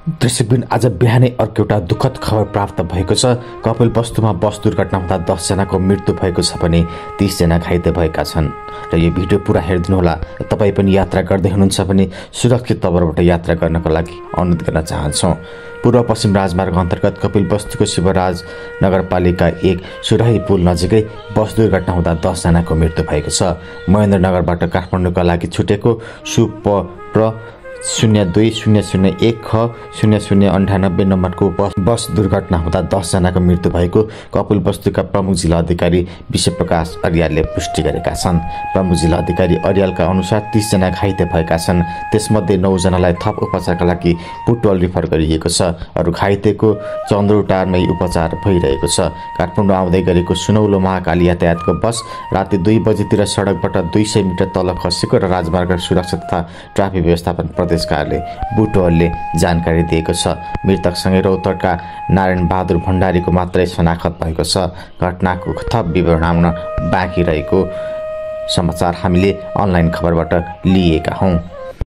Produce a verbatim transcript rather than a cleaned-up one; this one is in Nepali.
दर्शकबिन आज बिहानै अर्को एउटा दुःखद खबर प्राप्त भएको छ। कपिलवस्तुमा बस दुर्घटना हुँदा दस जनाको मृत्यु भएको छ भने तीस जना घाइते भएका छन्। र यो भिडियो पुरा हेरिदिनुहोला। तपाईँ पनि यात्रा गर्दै हुनुहुन्छ भने सुरक्षित तवरबाट यात्रा गर्नको लागि अनुरोध गर्न चाहन्छौँ। पूर्व पश्चिम राजमार्ग अन्तर्गत कपिलवस्तुको शिवराज नगरपालिका एक सुराही पुल नजिकै बस दुर्घटना हुँदा दस जनाको मृत्यु भएको छ। महेन्द्रनगरबाट काठमाडौँका लागि छुटेको सुपर शून्य दुई शून्य शून्य एक ख शून्य शून्य अन्ठानब्बे नम्बरको बस बस दुर्घटना हुँदा दस जनाको मृत्यु भएको कपिलवस्तुका प्रमुख जिल्ला अधिकारी विश्वप्रकाश अर्यालले पुष्टि गरेका छन्। प्रमुख जिल्ला अधिकारी अर्यालका अनुसार तीस जना घाइते भएका छन्। त्यसमध्ये नौ जनालाई थप उपचारका लागि बुटवल रिफर गरिएको छ। अरू घाइतेको चन्द्रौटारमै उपचार भइरहेको छ। काठमाडौँ आउँदै गरेको सुनौलो महाकाली यातायातको बस राति दुई बजेतिर सडकबाट दुई सय मिटर तल खसेको र राजमार्ग सुरक्षा तथा ट्राफिक व्यवस्थापन प्रदेश कार्यालय बुटवलले जानकारी दिएको छ। मृतकसँगै रौतहटका नारायण बहादुर भण्डारीको मात्रै शनाखत भएको छ। घटनाको थप विवरण आउन बाँकी रहेको समाचार हामीले अनलाइन खबरबाट लिएका हौं।